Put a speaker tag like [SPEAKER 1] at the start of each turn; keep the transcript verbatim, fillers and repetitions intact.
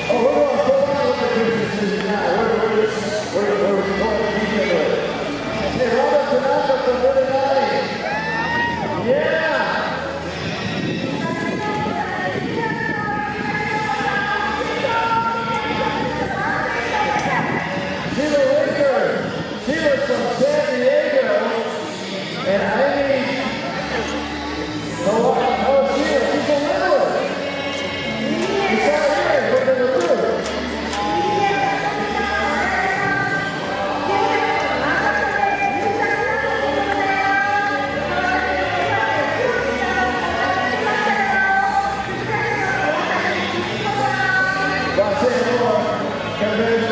[SPEAKER 1] Oh, we're going to go on with the Christmas now. We're, we're, just, we're, we're going to keep it. Hey, Robert Tanaka from Billy Valley. Yeah! Sheila Winker. She was from San Diego. And I mean, oh, oh, Sheila, she's a winner. She's out here, but in the room. That's it, Lord.